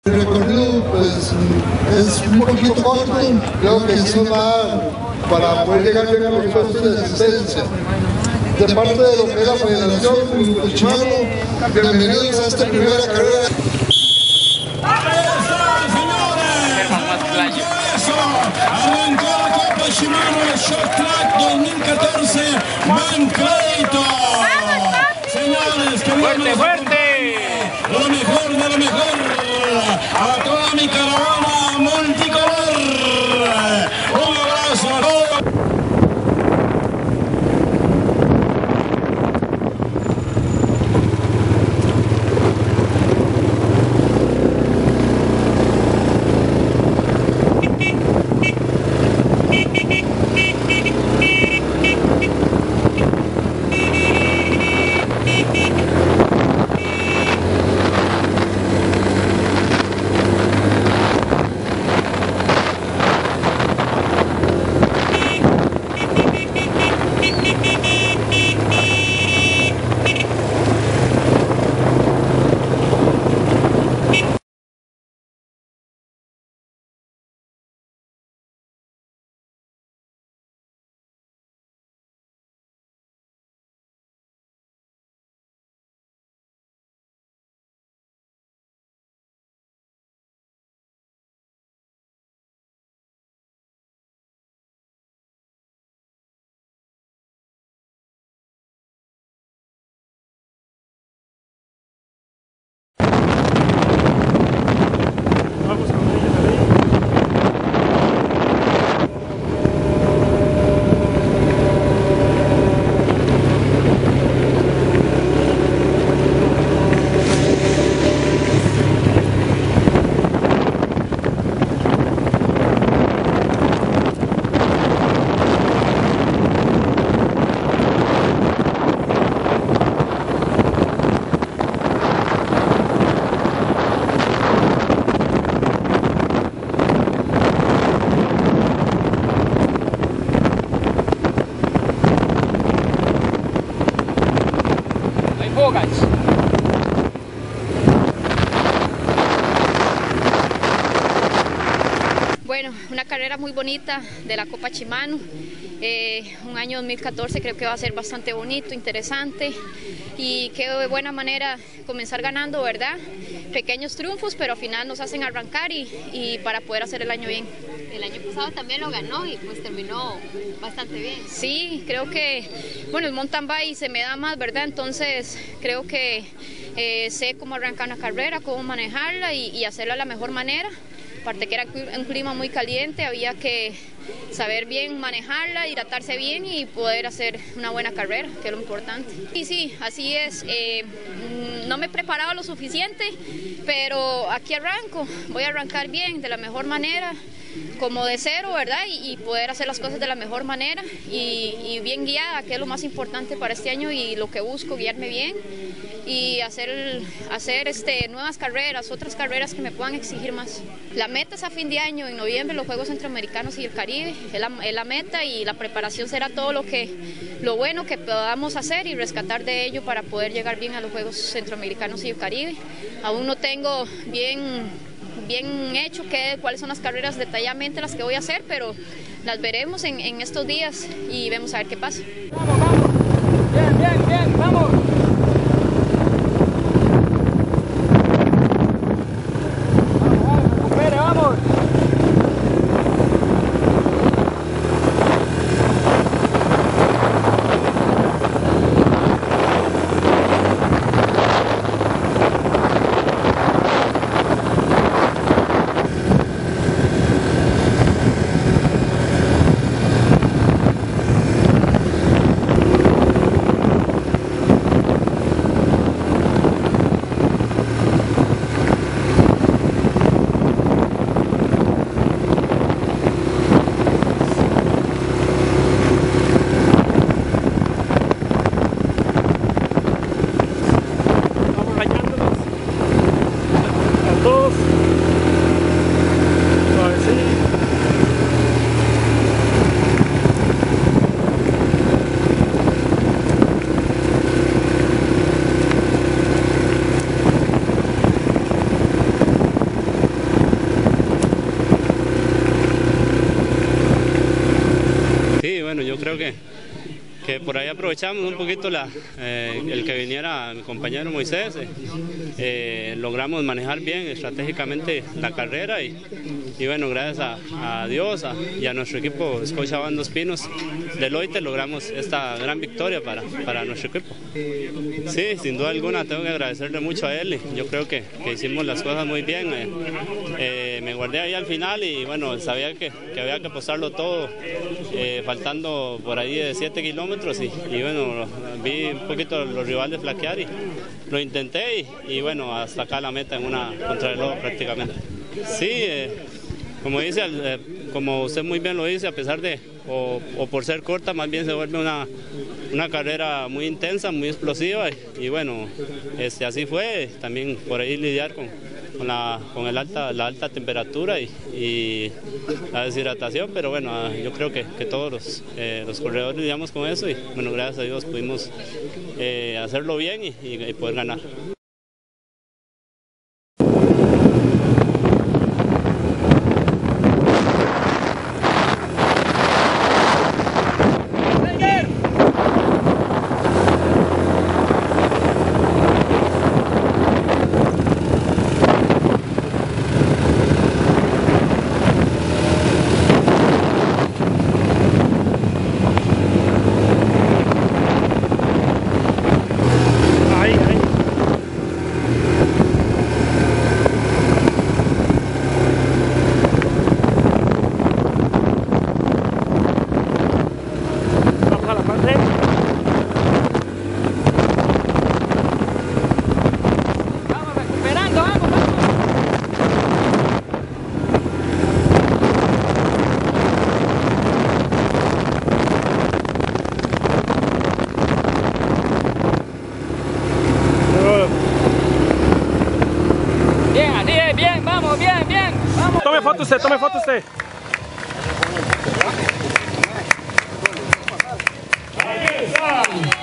El recorrido pues, es un poquito corto, creo que sí nos va a dar para poder llegar bien a los puestos de asistencia. De parte de lo que es la Federación Copa-Chimano, bienvenidos a esta primera carrera. Arrancó la Copa Shimano, el Short Track 2014, Mancleito. Señores, que fuerte, fuerte. Lo mejor de lo mejor a toda mi caravana multicolor. Un abrazo a todos. Bueno, una carrera muy bonita de la Copa Shimano, un año 2014 creo que va a ser bastante bonito, interesante y qué buena manera comenzar ganando, ¿verdad? Pequeños triunfos, pero al final nos hacen arrancar y para poder hacer el año bien. El año pasado también lo ganó y pues terminó bastante bien. Sí, creo que, bueno, el mountain bike se me da más, ¿verdad? Entonces creo que sé cómo arrancar una carrera, cómo manejarla y hacerla de la mejor manera. Aparte que era un clima muy caliente, había que saber bien manejarla, hidratarse bien y poder hacer una buena carrera, que es lo importante. Y sí, así es, no me he preparado lo suficiente, pero aquí arranco, voy a arrancar bien, de la mejor manera, como de cero, ¿verdad? Y poder hacer las cosas de la mejor manera y bien guiada, que es lo más importante para este año y lo que busco, guiarme bien y hacer nuevas carreras, otras carreras que me puedan exigir más. La meta es a fin de año, en noviembre, los Juegos Centroamericanos y el Caribe, es la meta y la preparación será todo lo bueno que podamos hacer y rescatar de ello para poder llegar bien a los Juegos Centroamericanos y el Caribe. Aún no tengo bien hecho cuáles son las carreras detalladamente las que voy a hacer, pero las veremos en estos días y vemos a ver qué pasa. Vamos, vamos. Bien, bien, bien, vamos. creo que por ahí aprovechamos un poquito el que viniera mi compañero Moisés, logramos manejar bien estratégicamente la carrera y bueno, gracias a Dios y a nuestro equipo Scotiabank Dos Pinos de Loite logramos esta gran victoria para nuestro equipo. Sí, sin duda alguna tengo que agradecerle mucho a él, yo creo que hicimos las cosas muy bien, me guardé ahí al final y bueno, sabía que había que apostarlo todo, faltando por ahí de 7 kilómetros. Y bueno, vi un poquito los rivales flaquear y lo intenté y bueno, hasta acá la meta en una contrarreloj prácticamente. Sí, como usted muy bien lo dice, a pesar de, o por ser corta, más bien se vuelve una carrera muy intensa, muy explosiva y bueno, así fue, también por ahí lidiar con la alta temperatura y la deshidratación, pero bueno, yo creo que todos los corredores lidiamos con eso y bueno, gracias a Dios pudimos hacerlo bien y poder ganar. Tome foto usted. Ahí está.